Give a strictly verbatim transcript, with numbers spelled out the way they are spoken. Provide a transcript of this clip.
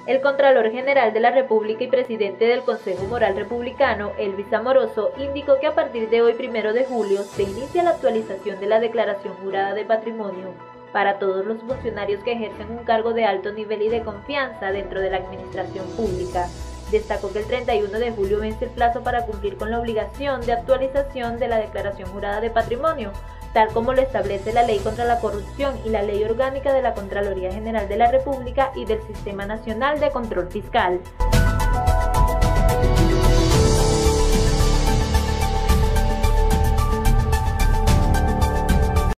El Contralor General de la República y presidente del Consejo Moral Republicano, Elvis Amoroso, indicó que a partir de hoy, primero de julio, se inicia la actualización de la Declaración Jurada de Patrimonio para todos los funcionarios que ejercen un cargo de alto nivel y de confianza dentro de la administración pública. Destacó que el treinta y uno de julio vence el plazo para cumplir con la obligación de actualización de la Declaración Jurada de Patrimonio, tal como lo establece la Ley contra la Corrupción y la Ley Orgánica de la Contraloría General de la República y del Sistema Nacional de Control Fiscal.